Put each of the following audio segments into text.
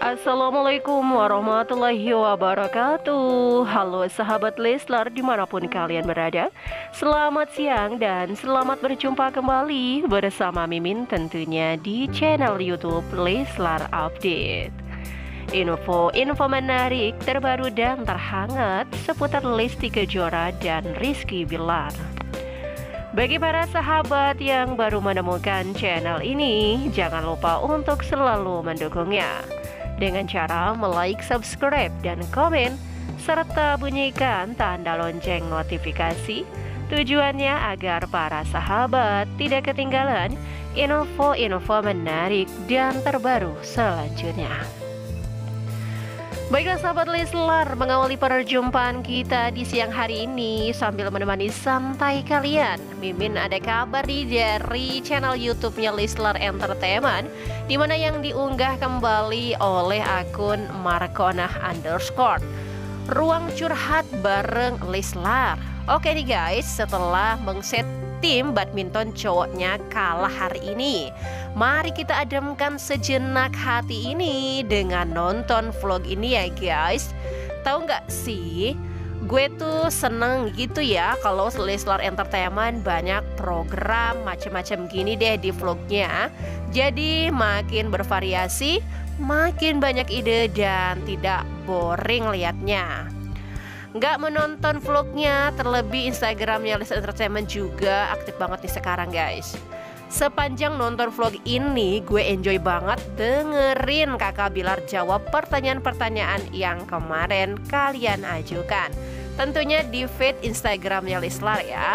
Assalamualaikum warahmatullahi wabarakatuh. Halo sahabat Leslar dimanapun kalian berada. Selamat siang dan selamat berjumpa kembali bersama Mimin tentunya di channel YouTube Leslar Update. Info menarik terbaru dan terhangat seputar Lesti Kejora dan Rizky Bilar. Bagi para sahabat yang baru menemukan channel ini, jangan lupa untuk selalu mendukungnya dengan cara like, subscribe, dan komen, serta bunyikan tanda lonceng notifikasi. Tujuannya agar para sahabat tidak ketinggalan info-info menarik dan terbaru selanjutnya. Baiklah sahabat Leslar, mengawali perjumpaan kita di siang hari ini sambil menemani santai kalian, Mimin ada kabar nih dari channel YouTube-nya Leslar Entertainment, dimana yang diunggah kembali oleh akun Markonah _ ruang curhat bareng Leslar. Oke nih guys, setelah mengset tim badminton cowoknya kalah hari ini, mari kita ademkan sejenak hati ini dengan nonton vlog ini ya guys. Tahu nggak sih, gue tuh seneng gitu ya kalau Leslar Entertainment banyak program macam-macam gini deh di vlognya. Jadi makin bervariasi, makin banyak ide dan tidak boring liatnya. Nggak menonton vlognya, terlebih Instagramnya Leslar Entertainment juga aktif banget nih sekarang guys. Sepanjang nonton vlog ini, gue enjoy banget dengerin kakak Bilar jawab pertanyaan-pertanyaan yang kemarin kalian ajukan, tentunya di feed Instagramnya Leslar ya.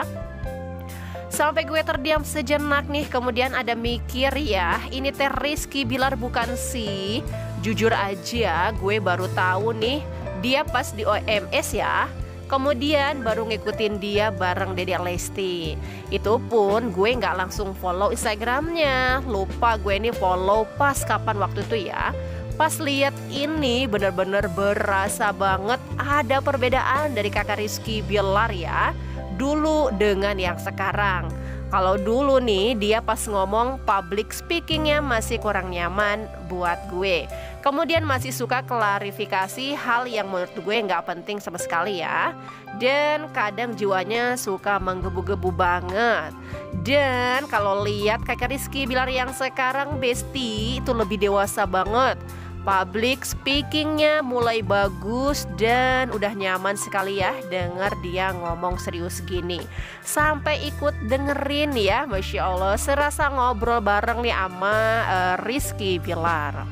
Sampai gue terdiam sejenak nih, kemudian ada mikir ya, ini teh Rizky Bilar bukan sih? Jujur aja gue baru tahu nih dia pas di OMS ya. Kemudian baru ngikutin dia bareng Dedek Lesti. Itu pun gue nggak langsung follow Instagramnya. Lupa gue nih follow pas kapan waktu itu ya. Pas lihat ini bener-bener berasa banget ada perbedaan dari kakak Rizky Bilar ya, dulu dengan yang sekarang. Kalau dulu nih dia pas ngomong public speakingnya masih kurang nyaman buat gue. Kemudian masih suka klarifikasi hal yang menurut gue nggak penting sama sekali ya. Dan kadang jiwanya suka menggebu-gebu banget. Dan kalau lihat kakak Rizky Bilar yang sekarang bestie itu lebih dewasa banget. Public speakingnya mulai bagus dan udah nyaman sekali ya denger dia ngomong serius gini. Sampai ikut dengerin ya, Masya Allah, serasa ngobrol bareng nih sama Rizky Bilar.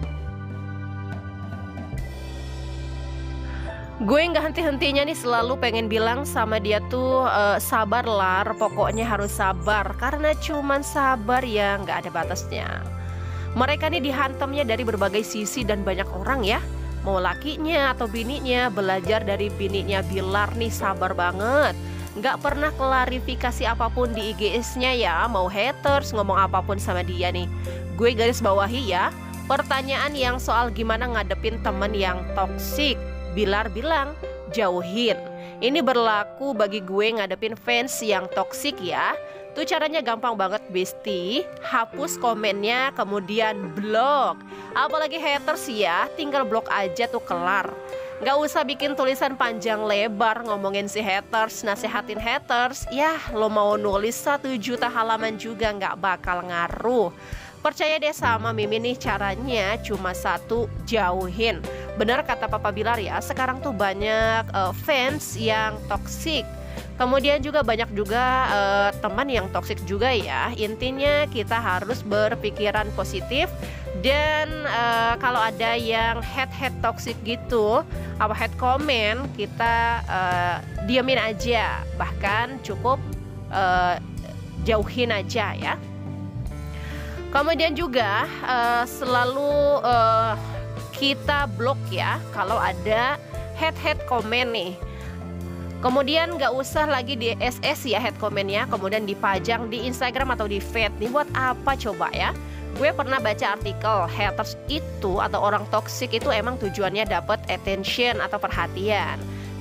Gue nggak henti-hentinya nih selalu pengen bilang sama dia tuh sabar Lar, pokoknya harus sabar. Karena cuman sabar ya, nggak ada batasnya. Mereka nih dihantamnya dari berbagai sisi dan banyak orang ya. Mau lakinya atau bininya, belajar dari bininya Bilar nih sabar banget. Nggak pernah klarifikasi apapun di IGS-nya ya. Mau haters ngomong apapun sama dia nih, gue garis bawahi ya. Pertanyaan yang soal gimana ngadepin temen yang toksik, Bilar bilang jauhin. Ini berlaku bagi gue ngadepin fans yang toksik ya. Tuh caranya gampang banget bestie, hapus komennya kemudian blok. Apalagi haters ya, tinggal blok aja tuh kelar. Gak usah bikin tulisan panjang lebar ngomongin si haters, nasehatin haters. Yah, lo mau nulis 1 juta halaman juga gak bakal ngaruh. Percaya deh sama Mimin nih, caranya cuma satu, jauhin. Bener kata Papa Bilar ya, sekarang tuh banyak fans yang toksik. Kemudian juga banyak juga teman yang toksik juga ya. Intinya kita harus berpikiran positif. Dan kalau ada yang head toksik gitu, apa head comment, kita diamin aja. Bahkan cukup jauhin aja ya. Kemudian juga selalu kita blok ya kalau ada head comment nih. Kemudian gak usah lagi di SS ya head commentnya, kemudian dipajang di Instagram atau di feed. Nih buat apa coba ya? Gue pernah baca artikel haters itu atau orang toksik itu emang tujuannya dapat attention atau perhatian.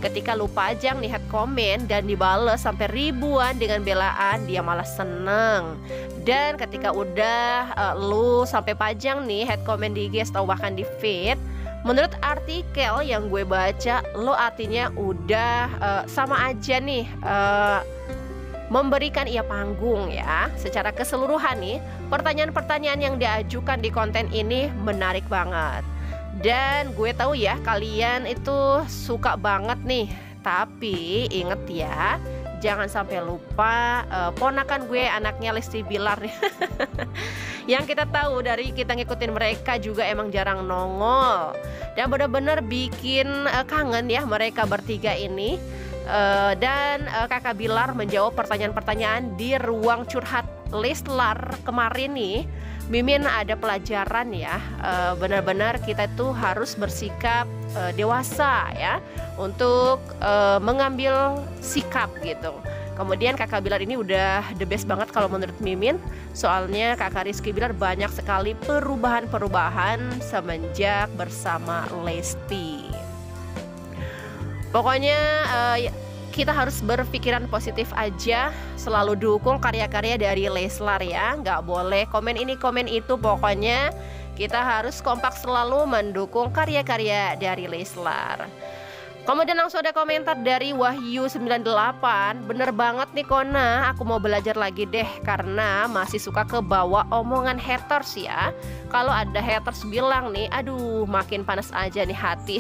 Ketika lu pajang nih head comment dan dibales sampai ribuan dengan belaan, dia malah seneng. Dan ketika udah lu sampai pajang nih head comment di IG atau bahkan di feed, menurut artikel yang gue baca, lo artinya udah sama aja nih memberikan ia panggung ya. Secara keseluruhan nih, pertanyaan-pertanyaan yang diajukan di konten ini menarik banget. Dan gue tahu ya kalian itu suka banget nih. Tapi inget ya, jangan sampai lupa ponakan gue anaknya Lesti Bilar. Yang kita tahu dari kita ngikutin mereka juga emang jarang nongol. Dan benar-benar bikin kangen ya mereka bertiga ini. Dan kakak Bilar menjawab pertanyaan-pertanyaan di ruang curhat Leslar kemarin nih. Mimin ada pelajaran ya, benar-benar kita tuh harus bersikap dewasa ya untuk mengambil sikap gitu. Kemudian kakak Bilar ini udah the best banget kalau menurut Mimin. Soalnya kakak Rizky Bilar banyak sekali perubahan-perubahan semenjak bersama Lesti. Pokoknya kita harus berpikiran positif aja, selalu dukung karya-karya dari Leslar ya. Nggak boleh komen ini komen itu, pokoknya kita harus kompak selalu mendukung karya-karya dari Leslar. Kemudian langsung ada komentar dari Wahyu98. Bener banget nih Kona, aku mau belajar lagi deh karena masih suka kebawa omongan haters ya. Kalau ada haters bilang nih, aduh makin panas aja nih hati.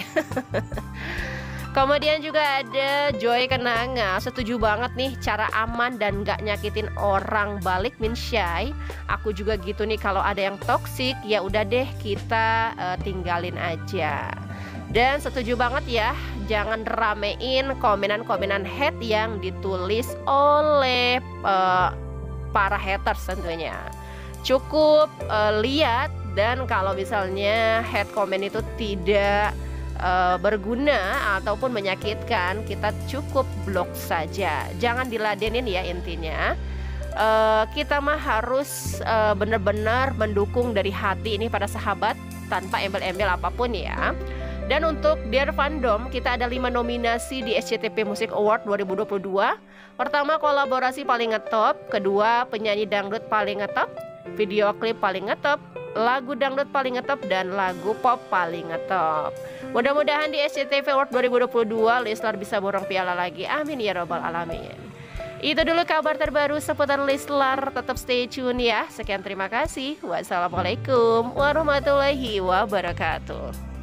Kemudian juga ada Joy Kenanga, setuju banget nih cara aman dan gak nyakitin orang balik min shy. Aku juga gitu nih, kalau ada yang toksik ya udah deh kita tinggalin aja. Dan setuju banget ya, jangan ramein komenan-komenan hate yang ditulis oleh para haters tentunya. Cukup lihat, dan kalau misalnya hate comment itu tidak berguna ataupun menyakitkan, kita cukup blok saja. Jangan diladenin ya intinya. Kita mah harus benar-benar mendukung dari hati ini pada sahabat tanpa embel-embel apapun ya. Dan untuk Dear Fandom, kita ada 5 nominasi di SCTV Music Award 2022. Pertama, kolaborasi paling ngetop. Kedua, penyanyi dangdut paling ngetop. Video klip paling ngetop. Lagu dangdut paling ngetop. Dan lagu pop paling ngetop. Mudah-mudahan di SCTV Award 2022 Leslar bisa borong piala lagi. Amin ya robbal alamin. Itu dulu kabar terbaru seputar Leslar. Tetap stay tune ya. Sekian, terima kasih. Wassalamualaikum warahmatullahi wabarakatuh.